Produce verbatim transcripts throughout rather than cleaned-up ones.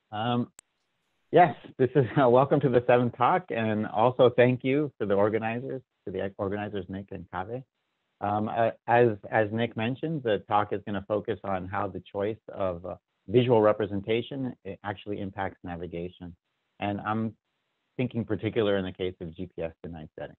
Um, yes, this is uh, welcome to the seventh talk, and also thank you to the organizers, to the organizers Nick and Kave. Um, uh, as as Nick mentioned, the talk is going to focus on how the choice of uh, visual representation it actually impacts navigation, and I'm thinking particular in the case of G P S denied settings.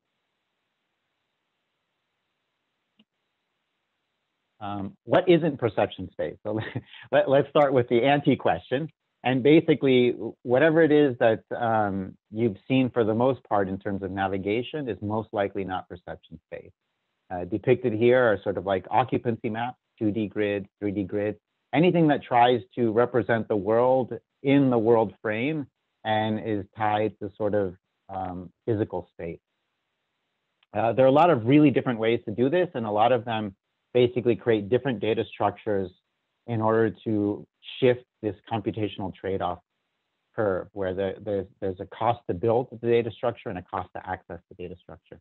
Um, what isn't perception space? So let, let's start with the anti-question. And basically, whatever it is that um, you've seen for the most part in terms of navigation is most likely not perception space. Uh, depicted here are sort of like occupancy maps, two D grid, three D grid, anything that tries to represent the world in the world frame and is tied to sort of um, physical space. Uh, there are a lot of really different ways to do this, and a lot of them basically create different data structures in order to shift this computational trade-off curve, where the, there's, there's a cost to build the data structure and a cost to access the data structure.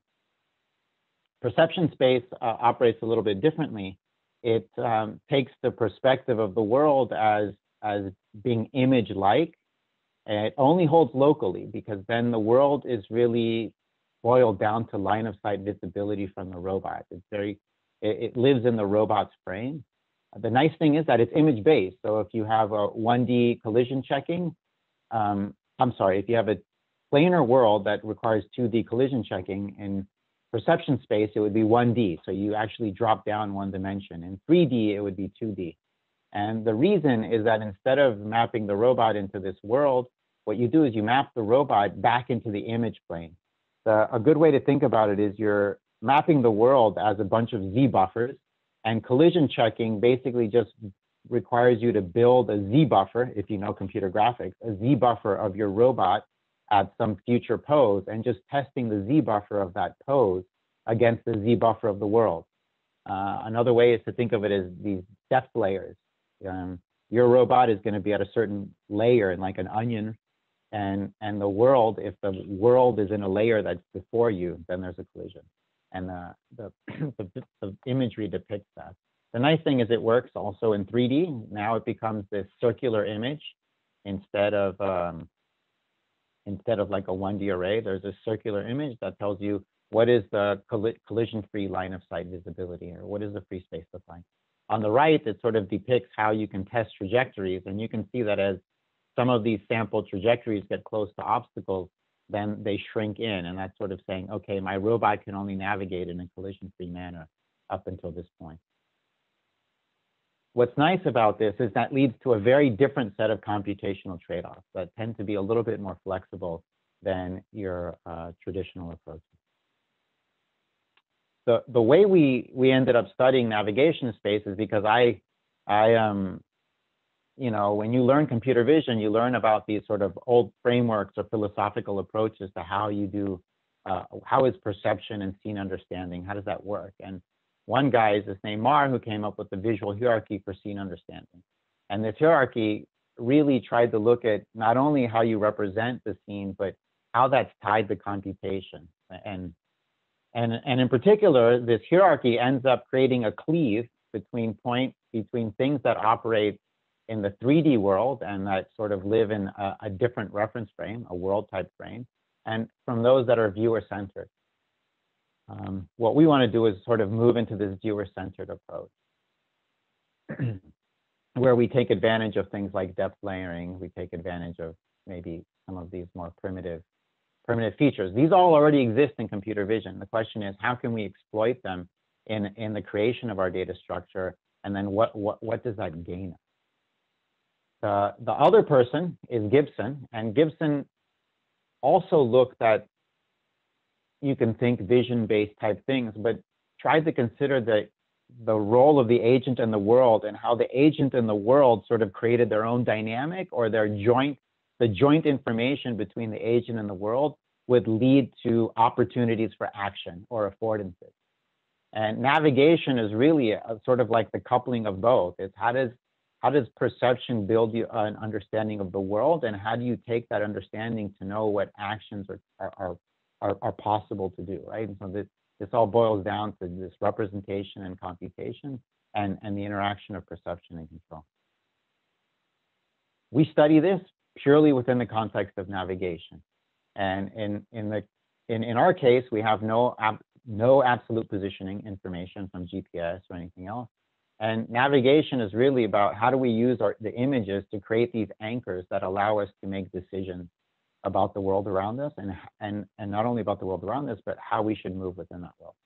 Perception space uh, operates a little bit differently. It um, takes the perspective of the world as, as being image-like, and it only holds locally, because then the world is really boiled down to line of sight visibility from the robot. It's very, it, it lives in the robot's frame. The nice thing is that it's image-based. So if you have a one D collision checking, um, I'm sorry, if you have a planar world that requires two D collision checking, in perception space, it would be one D. So you actually drop down one dimension. In three D, it would be two D. And the reason is that instead of mapping the robot into this world, what you do is you map the robot back into the image plane. The, a good way to think about it is you're mapping the world as a bunch of Z buffers. And collision checking basically just requires you to build a Z buffer, if you know computer graphics, a Z buffer of your robot at some future pose, and just testing the Z buffer of that pose against the Z buffer of the world. Uh, another way is to think of it as these depth layers. Um, your robot is going to be at a certain layer, and like an onion, and, and the world, if the world is in a layer that's before you, then there's a collision. And the, the, the, the imagery depicts that. The nice thing is it works also in three D. Now it becomes this circular image instead of um, instead of like a one D array. There's a circular image that tells you what is the colli collision-free line of sight visibility, or what is the free space defined. On the right, it sort of depicts how you can test trajectories, and you can see that as some of these sample trajectories get close to obstacles, then they shrink in, and that's sort of saying, okay, my robot can only navigate in a collision-free manner up until this point. What's nice about this is that leads to a very different set of computational trade-offs that tend to be a little bit more flexible than your uh, traditional approaches. The, the way we, we ended up studying navigation space is because I, I um, you know, when you learn computer vision, you learn about these sort of old frameworks or philosophical approaches to how you do, uh, how is perception and scene understanding, how does that work? And one guy is this named Marr, who came up with the visual hierarchy for scene understanding. And this hierarchy really tried to look at not only how you represent the scene, but how that's tied to computation. And, and, and in particular, this hierarchy ends up creating a cleave between point, between things that operate in the three D world and that sort of live in a, a different reference frame, a world type frame, and from those that are viewer centered. Um, what we want to do is sort of move into this viewer centered approach where we take advantage of things like depth layering. We take advantage of maybe some of these more primitive, primitive features. These all already exist in computer vision. The question is, how can we exploit them in, in the creation of our data structure? And then what, what, what does that gain us? The, the other person is Gibson, and Gibson also looked at, you can think vision-based type things, but tried to consider the, the role of the agent in the world and how the agent in the world sort of created their own dynamic, or their joint, the joint information between the agent and the world would lead to opportunities for action or affordances. And navigation is really a, sort of like the coupling of both. It's how does How does perception build you an understanding of the world, and how do you take that understanding to know what actions are, are, are, are possible to do, right? And so this, this all boils down to this representation and computation and, and the interaction of perception and control. We study this purely within the context of navigation. And in, in, the, in, in our case, we have no, ab, no absolute positioning information from G P S or anything else. And navigation is really about how do we use our, the images to create these anchors that allow us to make decisions about the world around us, and, and, and not only about the world around us, but how we should move within that world.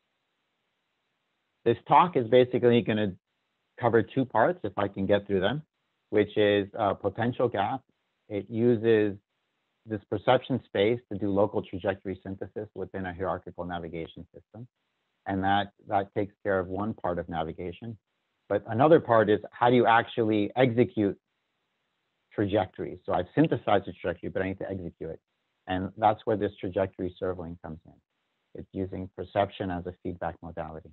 This talk is basically going to cover two parts, if I can get through them, which is uh, potential gap. It uses this perception space to do local trajectory synthesis within a hierarchical navigation system. And that, that takes care of one part of navigation. But another part is how do you actually execute trajectories? So I've synthesized a trajectory, but I need to execute it. And that's where this trajectory servoing comes in. It's using perception as a feedback modality.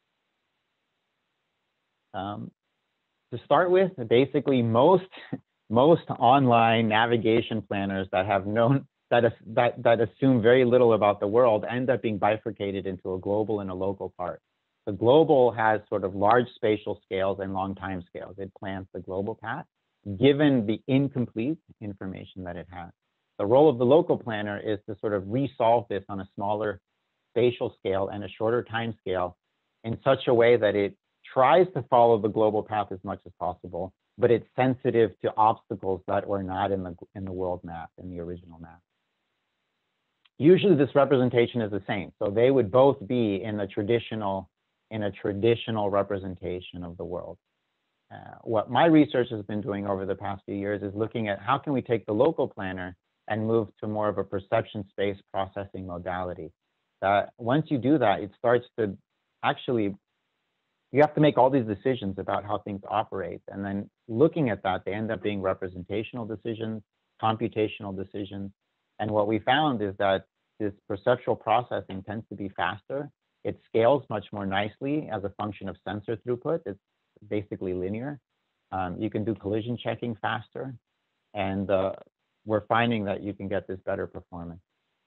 Um, to start with, basically most, most online navigation planners that have known, that, that, that assume very little about the world end up being bifurcated into a global and a local part. The global has sort of large spatial scales and long time scales. It plans the global path, given the incomplete information that it has. The role of the local planner is to sort of resolve this on a smaller spatial scale and a shorter time scale in such a way that it tries to follow the global path as much as possible, but it's sensitive to obstacles that were not in the, in the world map, in the original map. Usually this representation is the same. So they would both be in the traditional, in a traditional representation of the world. Uh, what my research has been doing over the past few years is looking at how can we take the local planner and move to more of a perception space processing modality. That once you do that, it starts to actually, you have to make all these decisions about how things operate. And then looking at that, they end up being representational decisions, computational decisions. And what we found is that this perceptual processing tends to be faster. It scales much more nicely as a function of sensor throughput. It's basically linear. Um, you can do collision checking faster. And uh, we're finding that you can get this better performance.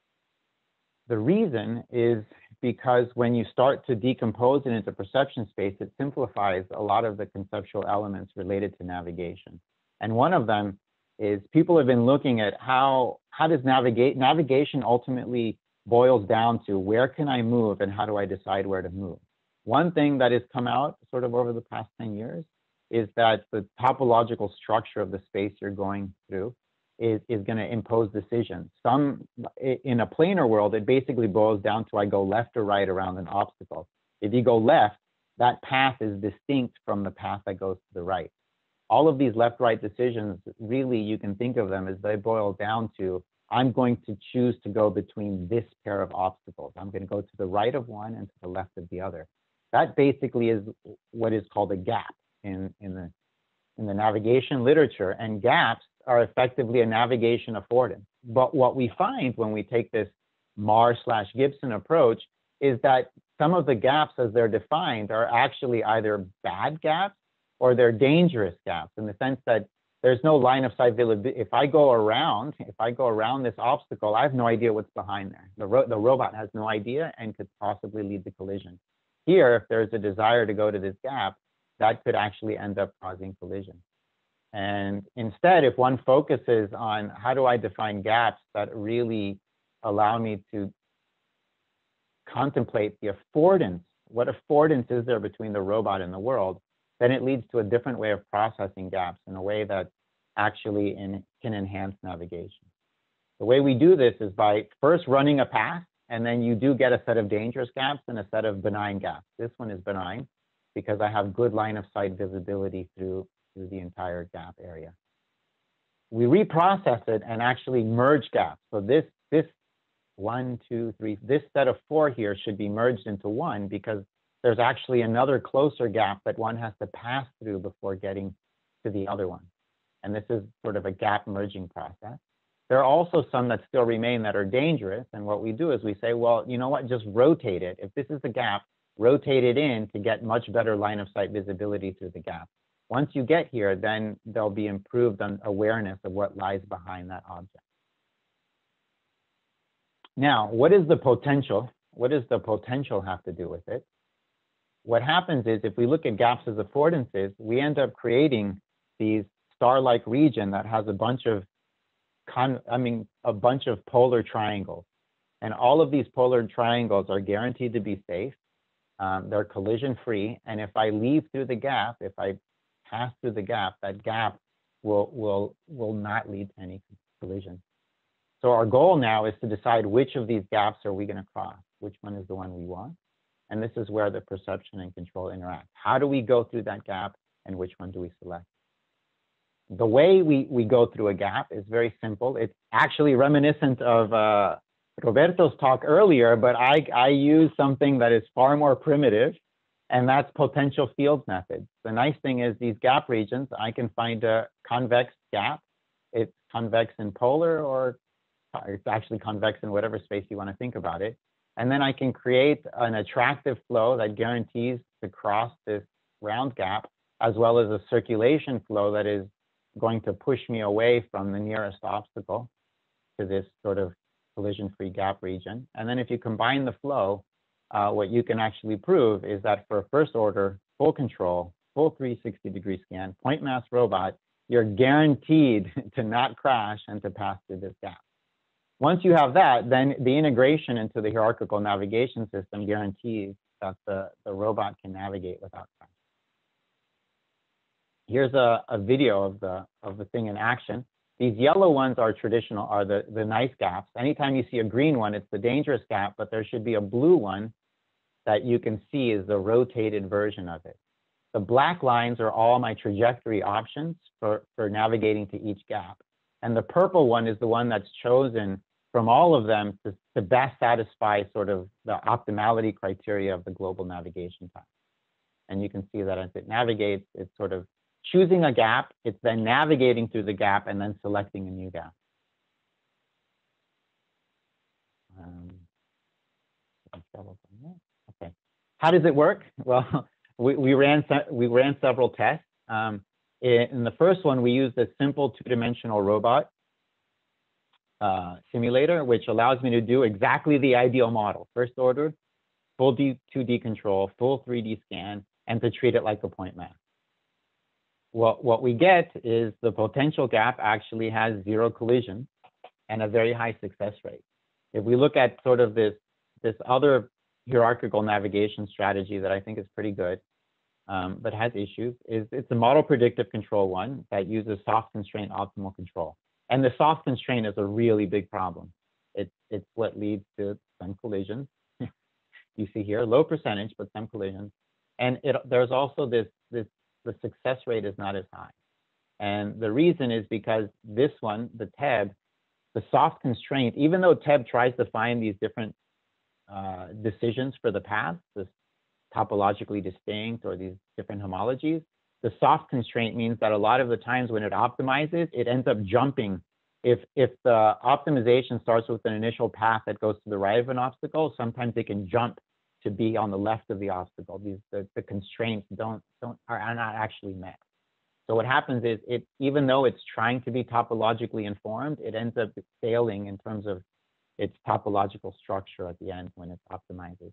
The reason is because when you start to decompose it into perception space, it simplifies a lot of the conceptual elements related to navigation. And one of them is people have been looking at how, how does navigate, navigation ultimately boils down to where can I move and how do I decide where to move? One thing that has come out sort of over the past ten years is that the topological structure of the space you're going through is, is going to impose decisions. Some, in a planar world, it basically boils down to I go left or right around an obstacle. If you go left, that path is distinct from the path that goes to the right. All of these left-right decisions, really, you can think of them as they boil down to, I'm going to choose to go between this pair of obstacles. I'm going to go to the right of one and to the left of the other. That basically is what is called a gap in, in, the, in the navigation literature. And gaps are effectively a navigation affordance. But what we find when we take this Marr slash Gibson approach is that some of the gaps as they're defined are actually either bad gaps or they're dangerous gaps, in the sense that there's no line of sight visibility. If I go around, if I go around this obstacle, I have no idea what's behind there. The, ro the robot has no idea and could possibly lead to collision. Here, if there's a desire to go to this gap, that could actually end up causing collision. And instead, if one focuses on how do I define gaps that really allow me to contemplate the affordance, what affordance is there between the robot and the world, then it leads to a different way of processing gaps in a way that actually in, can enhance navigation. The way we do this is by first running a path, and then you do get a set of dangerous gaps and a set of benign gaps. This one is benign because I have good line of sight visibility through, through the entire gap area. We reprocess it and actually merge gaps. So this, this one, two, three, this set of four here should be merged into one because there's actually another closer gap that one has to pass through before getting to the other one. And this is sort of a gap merging process. There are also some that still remain that are dangerous. And what we do is we say, well, you know what, just rotate it. If this is the gap, rotate it in to get much better line of sight visibility through the gap. Once you get here, then there'll be improved awareness of what lies behind that object. Now, what is the potential? What does the potential have to do with it? What happens is if we look at gaps as affordances, we end up creating these star-like region that has a bunch of con, I mean, a bunch of polar triangles. And all of these polar triangles are guaranteed to be safe. Um, they're collision free. And if I leave through the gap, if I pass through the gap, that gap will, will, will not lead to any collision. So our goal now is to decide which of these gaps are we going to cross, which one is the one we want. And this is where the perception and control interact. How do we go through that gap, and which one do we select? The way we, we go through a gap is very simple. It's actually reminiscent of uh, Roberto's talk earlier, but I, I use something that is far more primitive, and that's potential fields method. The nice thing is these gap regions, I can find a convex gap. It's convex in polar, or it's actually convex in whatever space you want to think about it. And then I can create an attractive flow that guarantees to cross this round gap, as well as a circulation flow that is going to push me away from the nearest obstacle to this sort of collision-free gap region. And then if you combine the flow, uh, what you can actually prove is that for first order, full control, full three hundred sixty degree scan, point mass robot, you're guaranteed to not crash and to pass through this gap. Once you have that, then the integration into the hierarchical navigation system guarantees that the, the robot can navigate without crash. Here's a, a video of the, of the thing in action. These yellow ones are traditional, are the, the nice gaps. Anytime you see a green one, it's the dangerous gap, but there should be a blue one that you can see is the rotated version of it. The black lines are all my trajectory options for, for navigating to each gap. And the purple one is the one that's chosen from all of them to, to best satisfy sort of the optimality criteria of the global navigation type. And you can see that as it navigates, it's sort of choosing a gap, it's then navigating through the gap and then selecting a new gap. Um, okay. How does it work? Well, we, we, ran, we ran several tests. Um, in the first one, we used a simple two-dimensional robot uh, simulator, which allows me to do exactly the ideal model. First order, full D, two D control, full three D scan, and to treat it like a point mass. What, what we get is the potential gap actually has zero collision and a very high success rate. If we look at sort of this, this other hierarchical navigation strategy that I think is pretty good, um, but has issues, is it's a model predictive control one that uses soft constraint optimal control. And the soft constraint is a really big problem. It, it's what leads to some collisions. You see here, low percentage, but some collisions. And it, there's also this, this, the success rate is not as high. And the reason is because this one, the T E B, the soft constraint, even though T E B tries to find these different uh, decisions for the path, this topologically distinct or these different homologies, the soft constraint means that a lot of the times when it optimizes, it ends up jumping. If, if the optimization starts with an initial path that goes to the right of an obstacle, sometimes it can jump to be on the left of the obstacle. These, the, the constraints don't, don't, are, are not actually met. So what happens is, it, even though it's trying to be topologically informed, it ends up failing in terms of its topological structure at the end when it optimizes.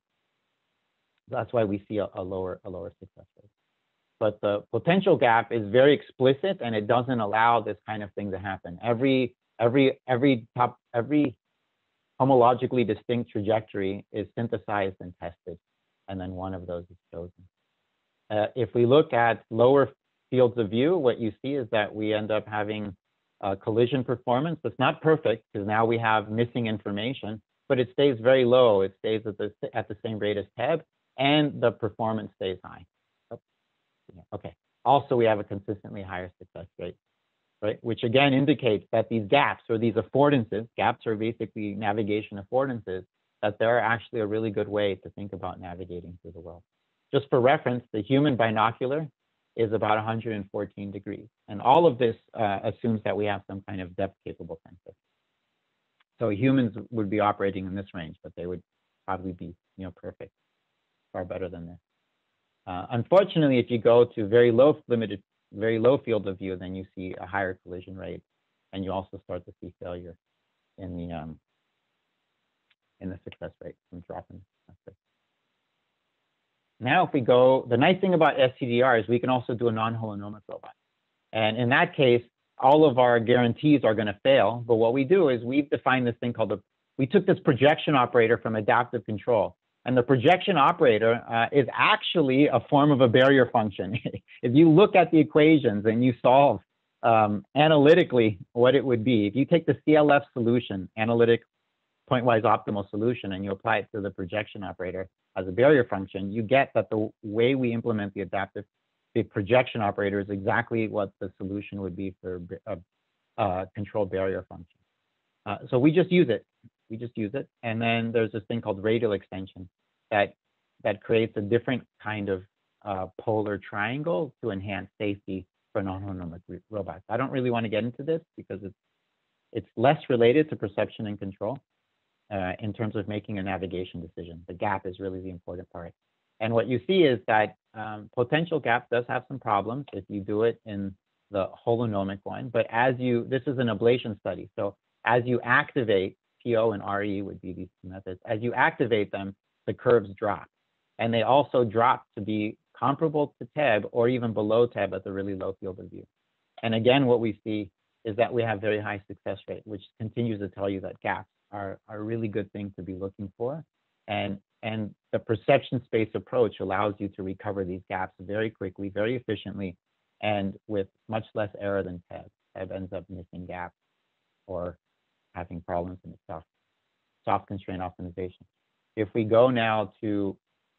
That's why we see a, a lower, a lower success rate. But the potential gap is very explicit, and it doesn't allow this kind of thing to happen. Every, every, every top, every homologically distinct trajectory is synthesized and tested, and then one of those is chosen. Uh, if we look at lower fields of view, what you see is that we end up having a collision performance that's not perfect, because now we have missing information, but it stays very low. It stays at the, at the same rate as T E B, and the performance stays high. Okay. Also, we have a consistently higher success rate, right? Which again indicates that these gaps, or these affordances, gaps are basically navigation affordances, that they're actually a really good way to think about navigating through the world. Just for reference, the human binocular is about one hundred fourteen degrees. And all of this uh, assumes that we have some kind of depth capable sensor. So humans would be operating in this range, but they would probably be, you know, perfect, far better than this. Uh, unfortunately, if you go to very low limited, very low field of view, then you see a higher collision rate, and you also start to see failure in the um, in the success rate, from dropping. Now, if we go, the nice thing about S C D R is we can also do a non-holonomic robot, and in that case, all of our guarantees are going to fail. But what we do is we've defined this thing called the, we took this projection operator from adaptive control. And the projection operator uh, is actually a form of a barrier function. If you look at the equations and you solve um, analytically what it would be, if you take the C L F solution, analytic pointwise optimal solution, and you apply it to the projection operator as a barrier function, you get that the way we implement the adaptive, the projection operator is exactly what the solution would be for a, a control barrier function. Uh, so we just use it. We just use it. And then there's this thing called radial extension that, that creates a different kind of uh, polar triangle to enhance safety for non-holonomic robots. I don't really want to get into this because it's, it's less related to perception and control uh, in terms of making a navigation decision. The gap is really the important part. And what you see is that um, potential gap does have some problems if you do it in the holonomic one. But as you, this is an ablation study. So as you activate P O and R E would be these two methods. As you activate them, the curves drop. And they also drop to be comparable to T E B or even below T E B at the really low field of view. And again, what we see is that we have very high success rate, which continues to tell you that gaps are, are a really good thing to be looking for. And, and the perception space approach allows you to recover these gaps very quickly, very efficiently, and with much less error than T E B. T E B ends up missing gaps or having problems in itself. Soft constraint optimization. If we go now to,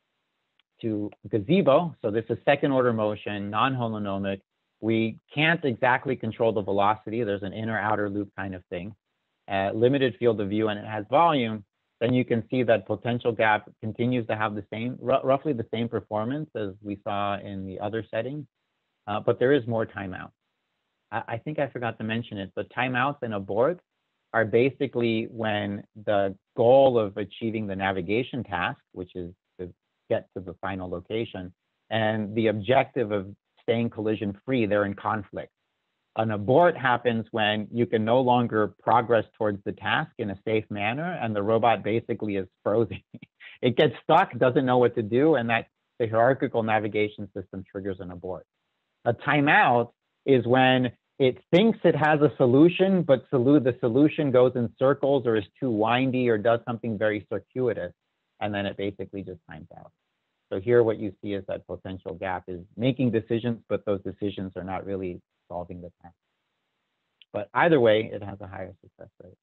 to gazebo, so this is second order motion, non-holonomic, we can't exactly control the velocity. There's an inner outer loop kind of thing, uh, limited field of view, and it has volume. Then you can see that potential gap continues to have the same, roughly the same performance as we saw in the other settings, uh, but there is more timeout. I, I think I forgot to mention it, but timeouts and aborts are basically when the goal of achieving the navigation task, which is to get to the final location, and the objective of staying collision free, they're in conflict. An abort happens when you can no longer progress towards the task in a safe manner, and the robot basically is frozen. It gets stuck, doesn't know what to do, and that the hierarchical navigation system triggers an abort. A timeout is when it thinks it has a solution, but the solution goes in circles or is too windy or does something very circuitous, and then it basically just times out. So here what you see is that potential gap is making decisions, but those decisions are not really solving the task. But either way, it has a higher success rate.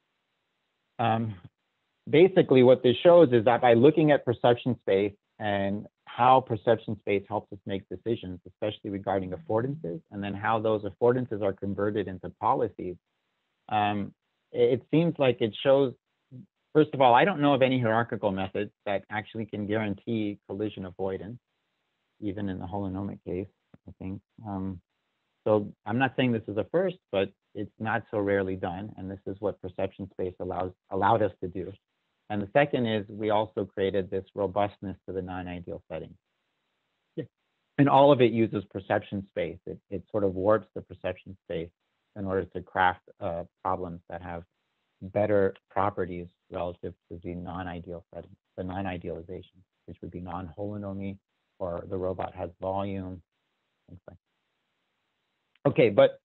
Um, basically, what this shows is that by looking at perception space and how perception space helps us make decisions, especially regarding affordances, and then how those affordances are converted into policies, um, it, it seems like it shows, first of all, I don't know of any hierarchical methods that actually can guarantee collision avoidance, even in the holonomic case, I think. Um, so I'm not saying this is a first, but it's not so rarely done, and this is what perception space allows allowed us to do. And the second is we also created this robustness to the non-ideal setting. Yeah. And all of it uses perception space. It, it sort of warps the perception space in order to craft uh, problems that have better properties relative to the non-ideal setting, the non-idealization, which would be non-holonomy, or the robot has volume, things like that. Okay, but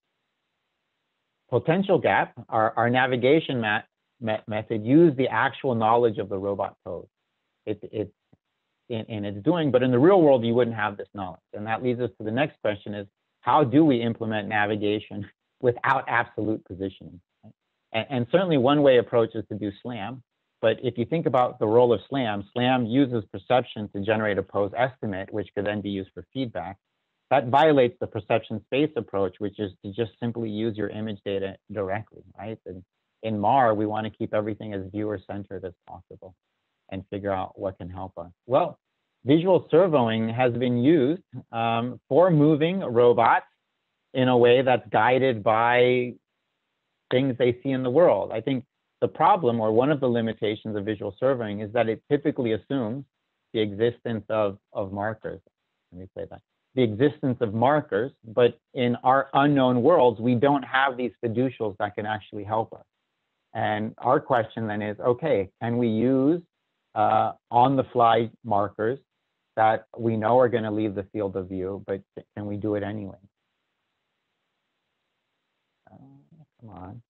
potential gap, our, our navigation mat method use the actual knowledge of the robot code. It, it, in, in its doing, but in the real world, you wouldn't have this knowledge. And that leads us to the next question is, how do we implement navigation without absolute positioning? And, and certainly one way approach is to do SLAM. But if you think about the role of SLAM, SLAM uses perception to generate a pose estimate, which could then be used for feedback. That violates the perception space approach, which is to just simply use your image data directly, right? And in Marr, we want to keep everything as viewer-centered as possible and figure out what can help us. Well, visual servoing has been used um, for moving robots in a way that's guided by things they see in the world. I think the problem, or one of the limitations of visual servoing, is that it typically assumes the existence of, of markers. Let me say that. The existence of markers, but in our unknown worlds, we don't have these fiducials that can actually help us. And our question then is, okay, can we use uh, on-the-fly markers that we know are going to leave the field of view, but can we do it anyway? Uh, come on.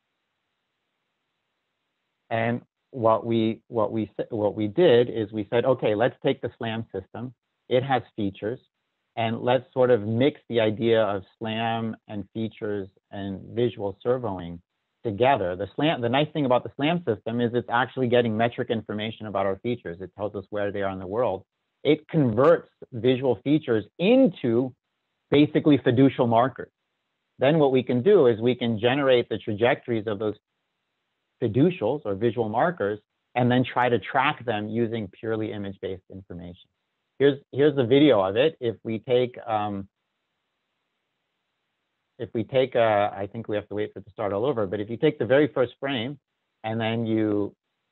And what we what we what we did is we said, okay, let's take the SLAM system. It has features, and let's sort of mix the idea of SLAM and features and visual servoing together. The SLAM, the nice thing about the SLAM system is it's actually getting metric information about our features. It tells us where they are in the world. It converts visual features into basically fiducial markers. Then what we can do is we can generate the trajectories of those fiducials or visual markers and then try to track them using purely image-based information. Here's, here's the video of it. If we take, um, if we take, uh, I think we have to wait for it to start all over, but if you take the very first frame and then you,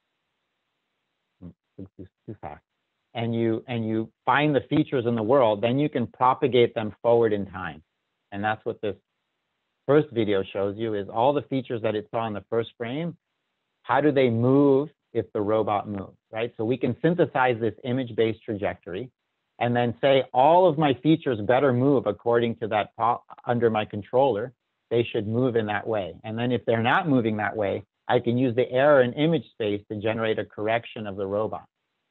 too, too fast, and you, and you find the features in the world, then you can propagate them forward in time. And that's what this first video shows you, is all the features that it saw in the first frame. How do they move if the robot moves, right? So we can synthesize this image-based trajectory and then say all of my features better move according to that under my controller. They should move in that way. And then if they're not moving that way, I can use the error in image space to generate a correction of the robot.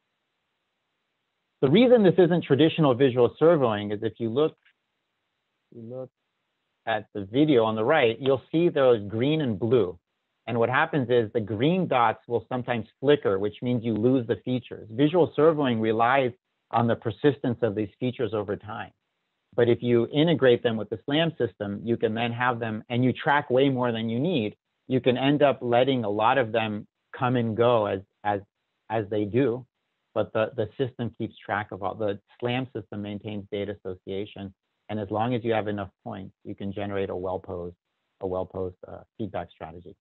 The reason this isn't traditional visual servoing is if you look, you look at the video on the right, you'll see there's green and blue. And what happens is the green dots will sometimes flicker, which means you lose the features. Visual servoing relies on the persistence of these features over time. But if you integrate them with the SLAM system, you can then have them, and you track way more than you need, you can end up letting a lot of them come and go as, as, as they do. But the, the system keeps track of all, the SLAM system maintains data association. And as long as you have enough points, you can generate a well-posed, a well-posed uh, feedback strategy.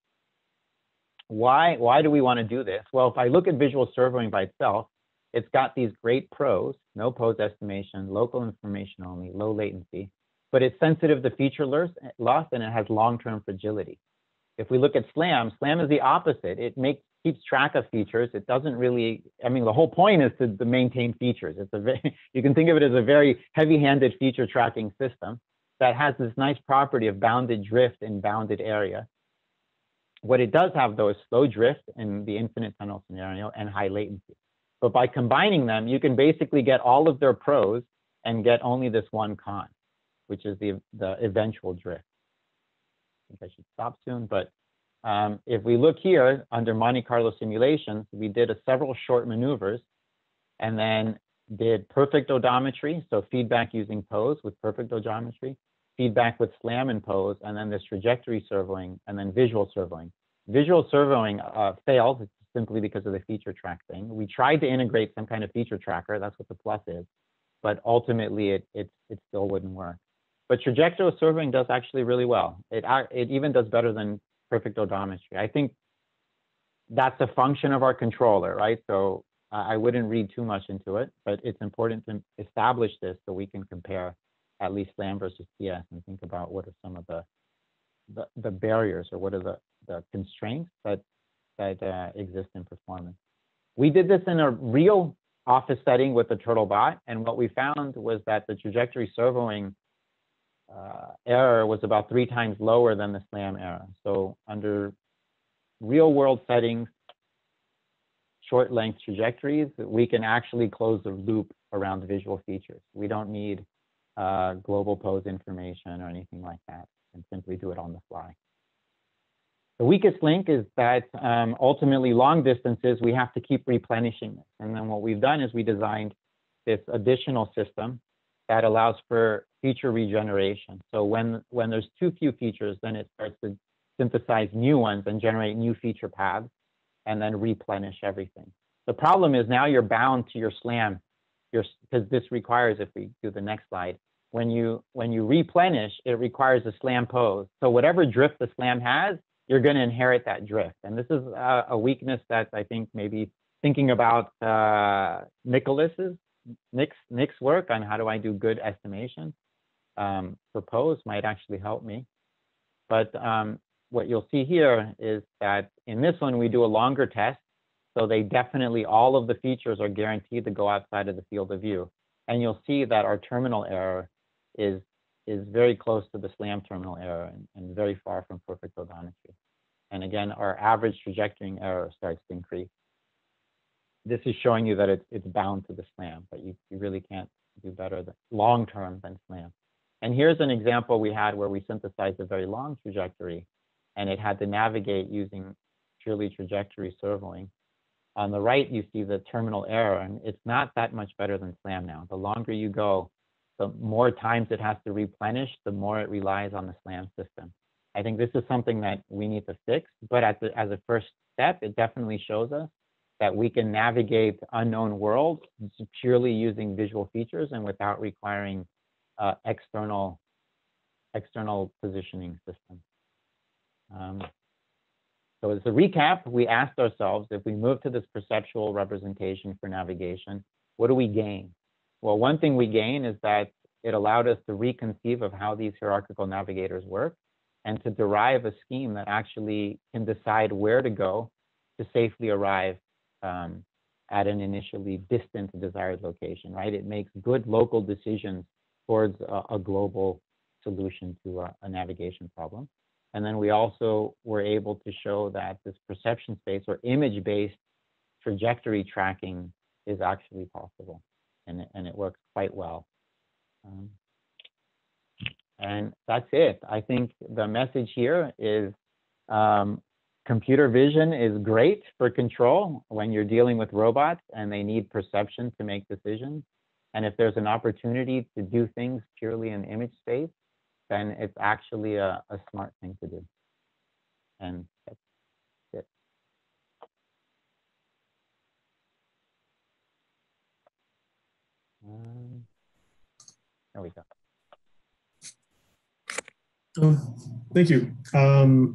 Why, why do we want to do this? Well, if I look at visual servoing by itself, it's got these great pros: no pose estimation, local information only, low latency, but it's sensitive to feature loss and it has long-term fragility. If we look at SLAM, SLAM is the opposite. It makes, keeps track of features. It doesn't really, I mean, the whole point is to, to maintain features. It's a very, you can think of it as a very heavy-handed feature tracking system that has this nice property of bounded drift in bounded area. What it does have, though, is slow drift in the infinite tunnel scenario and high latency. But by combining them, you can basically get all of their pros and get only this one con, which is the, the eventual drift. I think I should stop soon, but um, if we look here under Monte Carlo simulations, we did a several short maneuvers and then did perfect odometry, so feedback using pose with perfect odometry, feedback with SLAM and pose, and then this trajectory servoing, and then visual servoing. Visual servoing uh, failed simply because of the feature track thing. We tried to integrate some kind of feature tracker, that's what the plus is, but ultimately it, it, it still wouldn't work. But trajectory servoing does actually really well. It, it even does better than perfect odometry. I think that's a function of our controller, right? So uh, I wouldn't read too much into it, but it's important to establish this so we can compare at least SLAM versus T S and think about what are some of the the, the barriers or what are the, the constraints that that uh, exist in performance. We did this in a real office setting with the TurtleBot, and what we found was that the trajectory servoing uh, error was about three times lower than the SLAM error. So under real world settings, short length trajectories, we can actually close the loop around the visual features. We don't need uh, global pose information or anything like that, and simply do it on the fly. The weakest link is that um, ultimately long distances, we have to keep replenishing this. And then what we've done is we designed this additional system that allows for feature regeneration. So when, when there's too few features, then it starts to synthesize new ones and generate new feature paths and then replenish everything. The problem is now you're bound to your SLAM, because this requires, if we do the next slide, when you, when you replenish, it requires a SLAM pose. So whatever drift the SLAM has, you're going to inherit that drift. And this is a, a weakness that I think maybe thinking about uh, Nicholas's, Nick's, Nick's work on how do I do good estimation um, for pose might actually help me. But um, what you'll see here is that in this one, we do a longer test. So they definitely, all of the features are guaranteed to go outside of the field of view. And you'll see that our terminal error is, is very close to the SLAM terminal error and, and very far from perfect odometry. And again, our average trajectory error starts to increase. This is showing you that it's, it's bound to the SLAM, but you, you really can't do better than, long-term than SLAM. And here's an example we had where we synthesized a very long trajectory, and it had to navigate using purely trajectory servoing. On the right, you see the terminal error, and it's not that much better than SLAM now. The longer you go, the more times it has to replenish, the more it relies on the SLAM system. I think this is something that we need to fix, but at the, as a first step, it definitely shows us that we can navigate unknown worlds purely using visual features and without requiring uh, external, external positioning systems. Um, so as a recap, we asked ourselves, if we move to this perceptual representation for navigation, what do we gain? Well, one thing we gain is that it allowed us to reconceive of how these hierarchical navigators work and to derive a scheme that actually can decide where to go to safely arrive um, at an initially distant desired location, right? It makes good local decisions towards a, a global solution to a, a navigation problem. And then we also were able to show that this perception space or image-based trajectory tracking is actually possible, and it, and it works quite well. Um, and that's it. I think the message here is um, computer vision is great for control when you're dealing with robots and they need perception to make decisions. And if there's an opportunity to do things purely in image space, then it's actually a, a smart thing to do. And that's it. Um, there we go. Um, thank you. Um,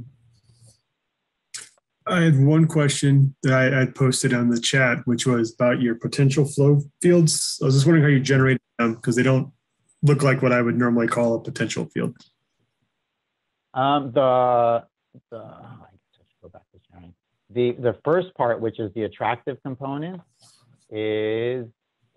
I had one question that I, I posted on the chat, which was about your potential flow fields. I was just wondering how you generate them, because they don't look like what I would normally call a potential field. Um, the, the, oh, I guess I should go back to sharing. The, the first part, which is the attractive component, is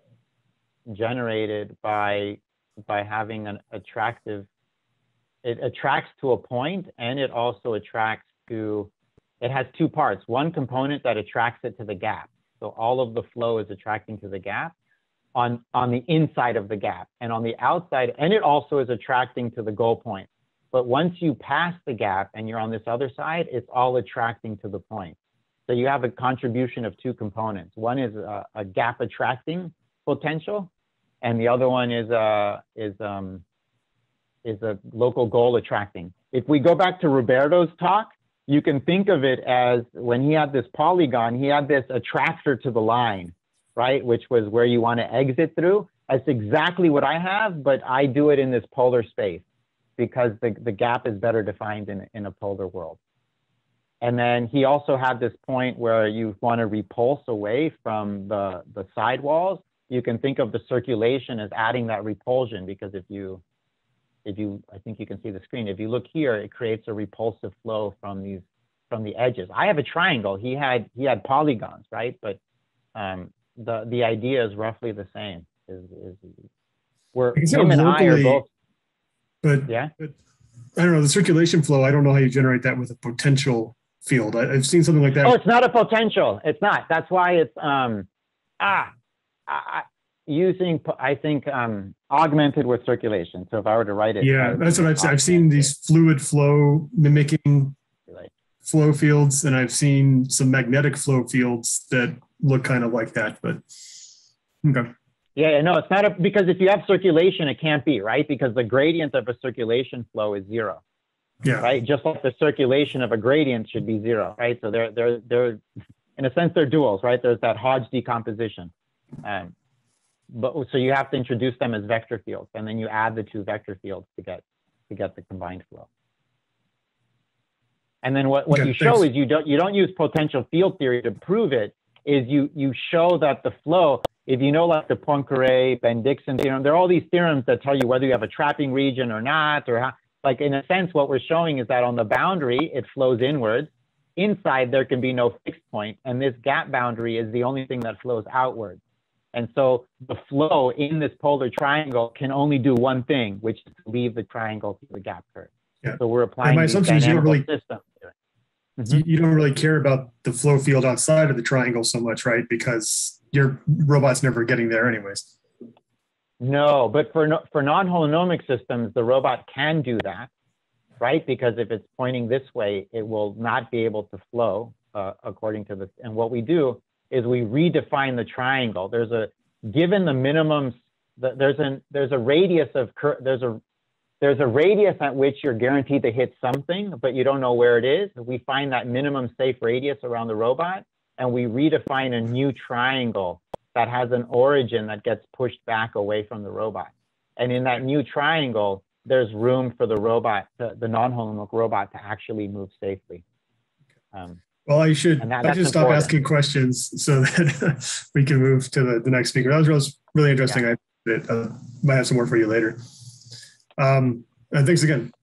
generated by, by having an attractive, it attracts to a point, and it also attracts to, it has two parts. One component that attracts it to the gap. So all of the flow is attracting to the gap on, on the inside of the gap, and on the outside, and it also is attracting to the goal point. But once you pass the gap and you're on this other side, it's all attracting to the point. So you have a contribution of two components. One is a, a gap attracting potential, and the other one is a, is, um, is a local goal attracting. If we go back to Roberto's talk, you can think of it as when he had this polygon, he had this attractor to the line, right? Which was where you want to exit through. That's exactly what I have, but I do it in this polar space because the, the gap is better defined in, in a polar world. And then he also had this point where you want to repulse away from the, the sidewalls. You can think of the circulation as adding that repulsion, because if you, if you, I think you can see the screen. If you look here, it creates a repulsive flow from these, from the edges. I have a triangle. He had, he had polygons, right? But um, the, the idea is roughly the same. Is, is we're, him and I are both. But, yeah. but I don't know, the circulation flow, I don't know how you generate that with a potential field. I, I've seen something like that. Oh, it's not a potential. It's not. That's why it's, um, ah, I, using, I think, um, augmented with circulation. So if I were to write it. Yeah, that's what I've seen. I've seen these fluid flow mimicking flow fields, and I've seen some magnetic flow fields that look kind of like that, but okay. Yeah, no, it's not a, because if you have circulation, it can't be, right? Because the gradient of a circulation flow is zero. Yeah. Right? Just like the circulation of a gradient should be zero, right? So they're, they're, they're, in a sense, they're duals, right? There's that Hodge decomposition. Um, but so you have to introduce them as vector fields, and then you add the two vector fields to get, to get the combined flow. And then what, what okay, you show thanks. is you don't, you don't use potential field theory to prove it, is you, you show that the flow, if you know, like the Poincaré, Ben-Dixon theorem, there are all these theorems that tell you whether you have a trapping region or not, or how, like in a sense, what we're showing is that on the boundary, it flows inwards. Inside, there can be no fixed point, and this gap boundary is the only thing that flows outwards. And so the flow in this polar triangle can only do one thing, which is to leave the triangle through the gap curve. Yeah. So we're applying and my these assumption is you don't dynamical really, systems to it. Mm-hmm. you, you don't really care about the flow field outside of the triangle so much, right? Because your robot's never getting there anyways. No, but for, no, for non-holonomic systems, the robot can do that, right? Because if it's pointing this way, it will not be able to flow uh, according to this. And what we do is we redefine the triangle. There's a, given the minimums, the, there's an, there's a radius of, cur there's a, there's a radius at which you're guaranteed to hit something, but you don't know where it is. We find that minimum safe radius around the robot, and we redefine a new triangle that has an origin that gets pushed back away from the robot. And in that new triangle, there's room for the robot, the, the non-holonomic robot, to actually move safely. Um, well, I should that, I should stop important. asking questions so that we can move to the, the next speaker. That was really, really interesting. Yeah. I uh, might have some more for you later. Um, and thanks again.